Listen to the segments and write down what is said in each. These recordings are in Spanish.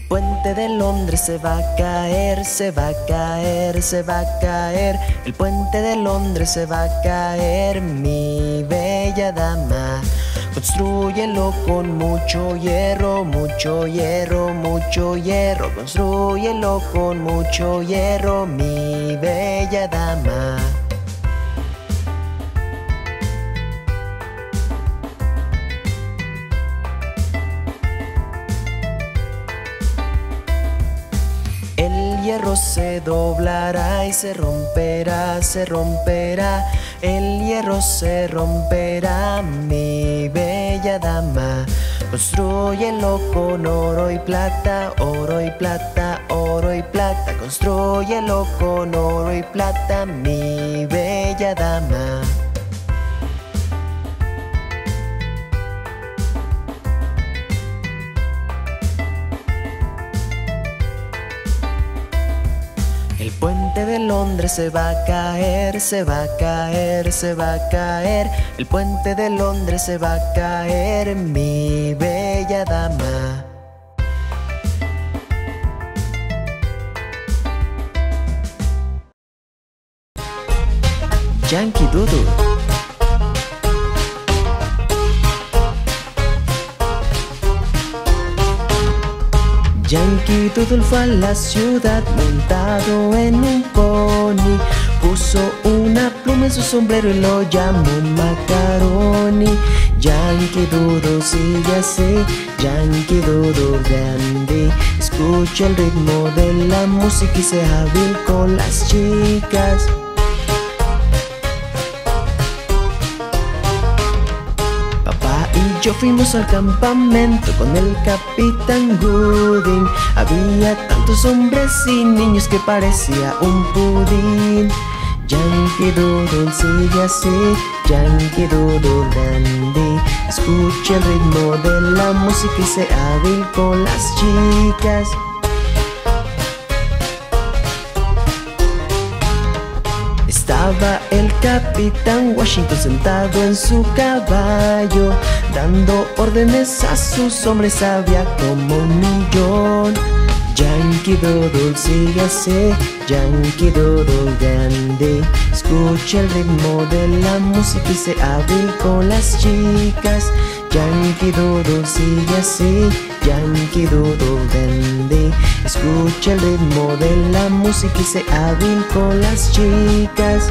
puente de Londres se va a caer, se va a caer, se va a caer. El puente de Londres se va a caer, mi bella dama. Constrúyelo con mucho hierro, mucho hierro, mucho hierro. Constrúyelo con mucho hierro, mi bella dama. El hierro se doblará y se romperá, se romperá. El hierro se romperá, mi bella dama. Constrúyelo con oro y plata, oro y plata, oro y plata. Constrúyelo con oro y plata, mi bella dama. El puente de Londres se va a caer, se va a caer, se va a caer. El puente de Londres se va a caer, mi bella dama. Yankee Doodle. Yankee Doodle fue a la ciudad montado en un pony. Puso una pluma en su sombrero y lo llamó Macaroni. Yankee Doodle sigue así, Yankee Doodle dandy. Escucha el ritmo de la música y sea hábil con las chicas. Yo fuimos al campamento con el Capitán Gooding. Había tantos hombres y niños que parecía un pudín. Yankee Doodle sigue así, Yankee Doodle dandy. Escucha el ritmo de la música y sea hábil con las chicas. Estaba el Capitán Washington sentado en su caballo, dando órdenes a sus hombres, había como un millón. Yankee Doodle sigue así, Yankee Doodle dandy. Escucha el ritmo de la música y sea hábil con las chicas. Yankee Doodle sigue así, Yankee Doodle dandy. Escucha el ritmo de la música y sea hábil con las chicas.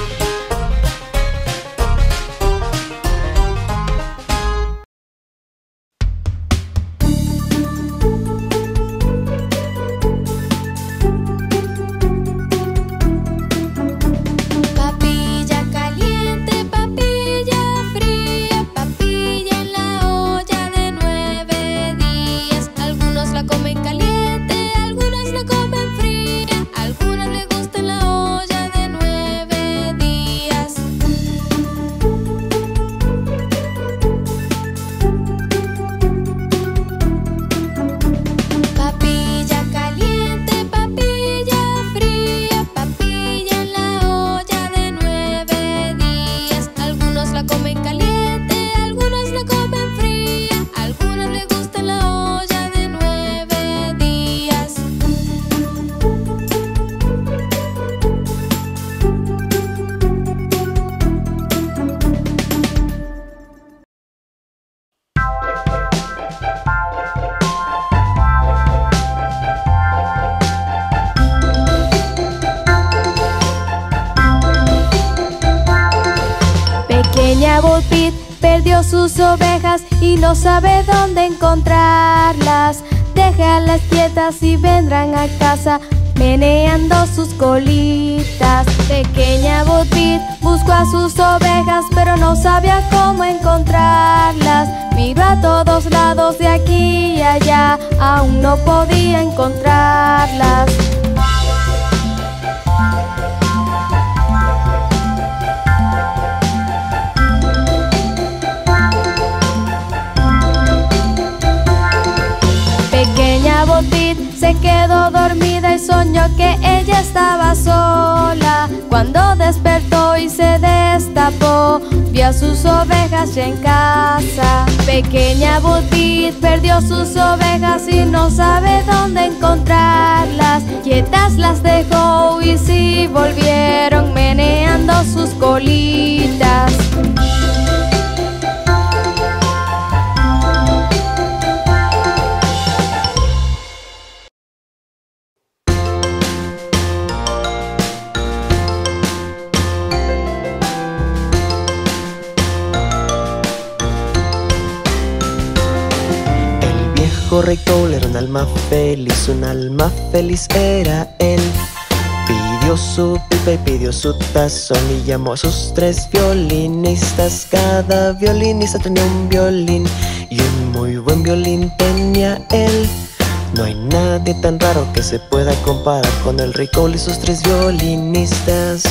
Bo Peep perdió sus ovejas y no sabe dónde encontrarlas. Déjalas quietas y vendrán a casa meneando sus colitas. Pequeña Bo Peep buscó a sus ovejas pero no sabía cómo encontrarlas. Miró a todos lados de aquí y allá, aún no podía encontrarlas. Pequeña Bo Peep se quedó dormida y soñó que ella estaba sola. Cuando despertó y se despertó, escapó, vio a sus ovejas ya en casa. Pequeña Butit perdió sus ovejas y no sabe dónde encontrarlas. Quietas las dejó y sí volvieron meneando sus colitas. Rey Cole era un alma feliz era él. Pidió su pipa y pidió su tazón y llamó a sus 3 violinistas. Cada violinista tenía un violín y un muy buen violín tenía él. No hay nadie tan raro que se pueda comparar con el Rey Cole y sus 3 violinistas.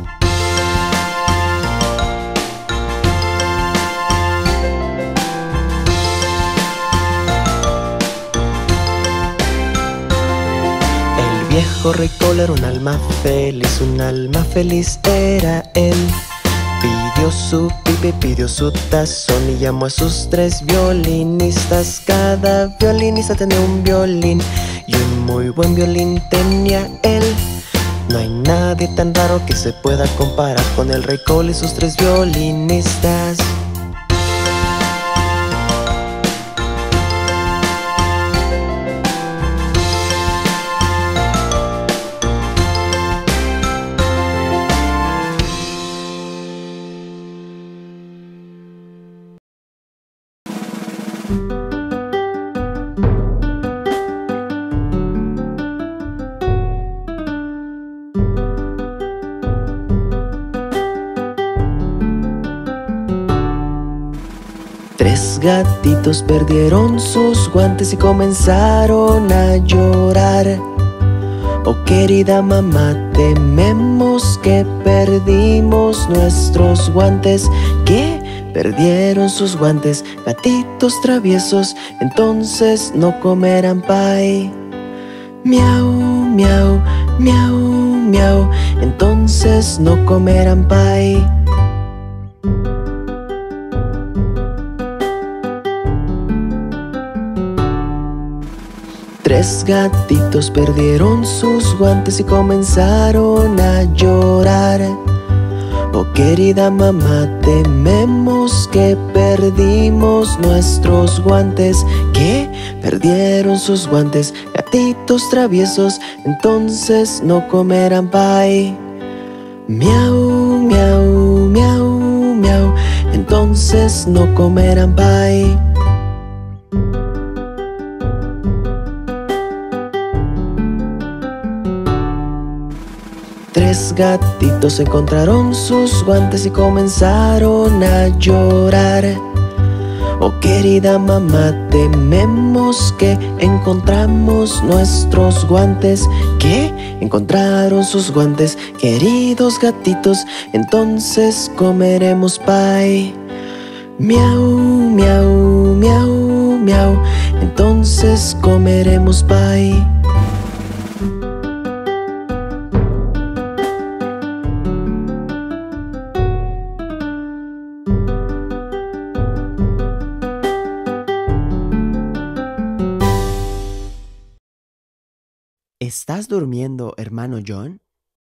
Viejo Rey Cole era un alma feliz era él. Pidió su pipa y pidió su tazón y llamó a sus 3 violinistas. Cada violinista tenía un violín y un muy buen violín tenía él. No hay nadie tan raro que se pueda comparar con el Rey Cole y sus 3 violinistas. Tres gatitos perdieron sus guantes y comenzaron a llorar. Oh querida mamá, tememos que perdimos nuestros guantes. ¿Qué? Perdieron sus guantes, gatitos traviesos, entonces no comerán pie. Miau, miau, miau, miau, entonces no comerán pie. Tres gatitos perdieron sus guantes y comenzaron a llorar. Oh querida mamá, tememos que perdimos nuestros guantes. ¿Qué? Perdieron sus guantes, gatitos traviesos, entonces no comerán pie. Miau, miau, miau, miau, entonces no comerán pie. Tres gatitos encontraron sus guantes y comenzaron a llorar. Oh querida mamá, tememos que encontramos nuestros guantes. ¿Qué? Encontraron sus guantes, queridos gatitos, entonces comeremos pie. Miau, miau, miau, miau, entonces comeremos pie. ¿Estás durmiendo, hermano John?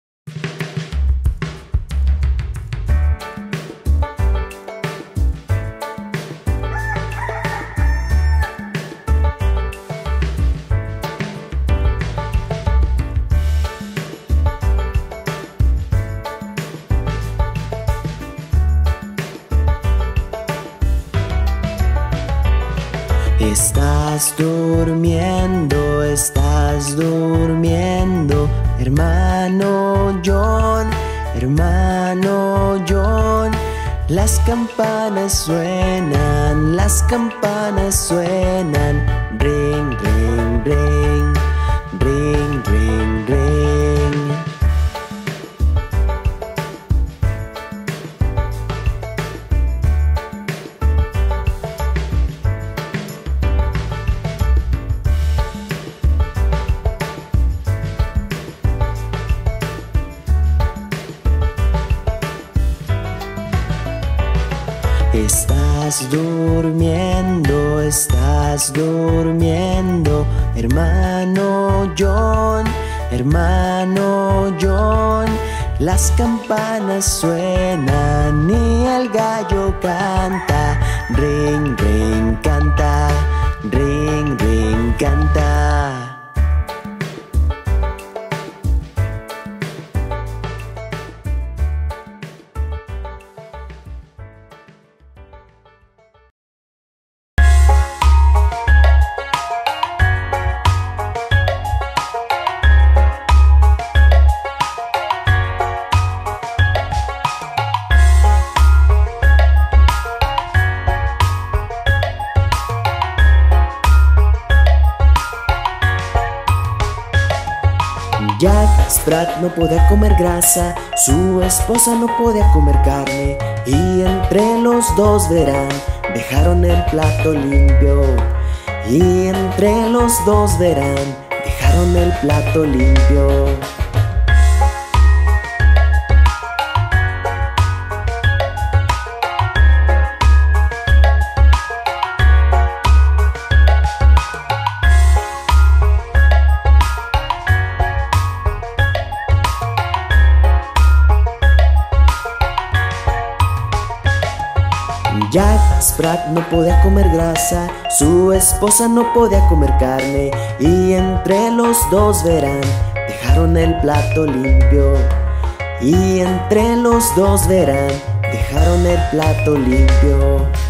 Estás durmiendo, hermano John, hermano John. Las campanas suenan, ring, ring, ring, ring, ring, ring. Estás durmiendo, hermano John, hermano John. Las campanas suenan y el gallo canta. Ring, ring, canta. Ring, ring, canta. Jack Sprat no podía comer grasa, su esposa no podía comer carne, y entre los dos verán, dejaron el plato limpio. Y entre los dos verán, dejaron el plato limpio. Jack Sprat no podía comer grasa, su esposa no podía comer carne, y entre los dos verán, dejaron el plato limpio. Y entre los dos verán, dejaron el plato limpio.